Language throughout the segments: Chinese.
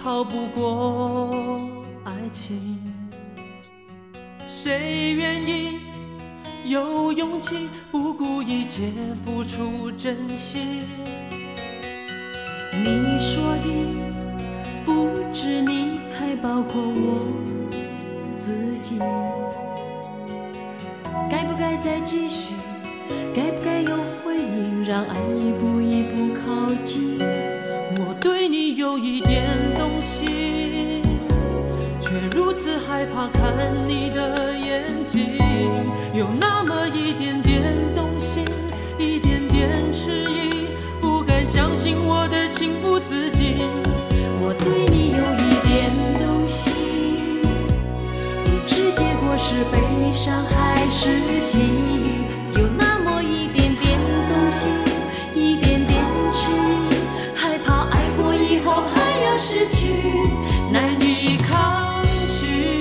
逃不过爱情。谁愿意有勇气不顾一切付出真心？ 你说的不止你，还包括我自己。该不该再继续？该不该有回应？让爱一步一步靠近。 我对你有一点动心，却如此害怕看你的眼睛，有那么一点点动心，一点点迟疑，不敢相信我的情不自禁。 我对你有一点动心，不知结果是悲伤还是喜悦，有那么一点点动心，一点点迟疑，害怕爱过以后还要失去， 难以抗拒。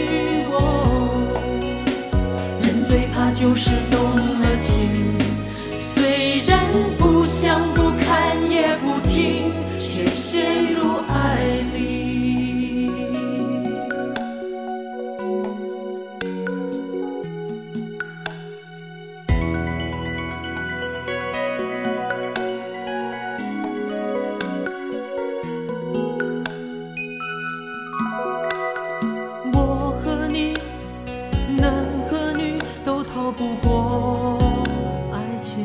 人最怕就是动了情，虽然不想不看也不听，却陷入爱里。 我和你，男和女都逃不过爱情。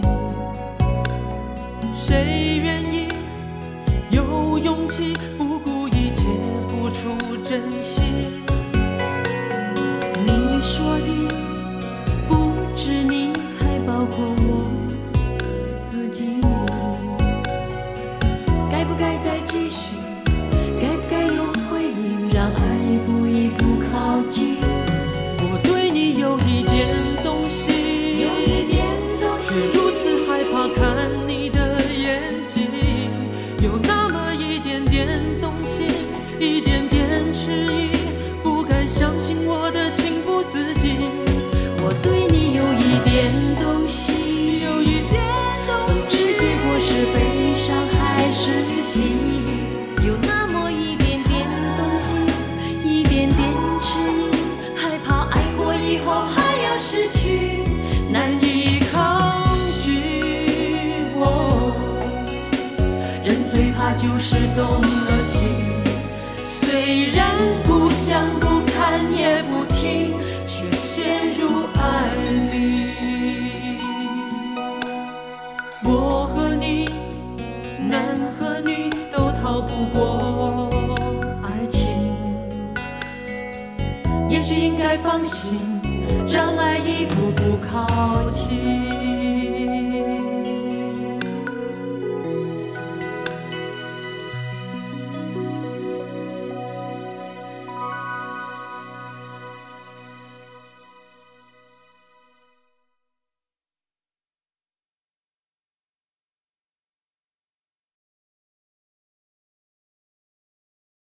谁愿意有勇气不顾一切付出真心？ 你说的不止你，还包括我自己。该不该再继续？该不该有回应？让爱一步一步靠近。 我对你有一点动心， 有一点动心， 却如此害怕看你的眼睛，有那么一点点动心，一点点迟疑，不敢相信我的情不自禁。 我对你有一点动心， 有一点动心， 不知结果是悲伤还是喜悦，有那么一点点动心，一点点迟疑，害怕爱过以后还要失去， 难以抗拒。 人最怕就是动了情，虽然不想不看也不听，却陷入爱里。 我和你，男和女都逃不过爱情。 也许应该放心，让爱一步步靠近。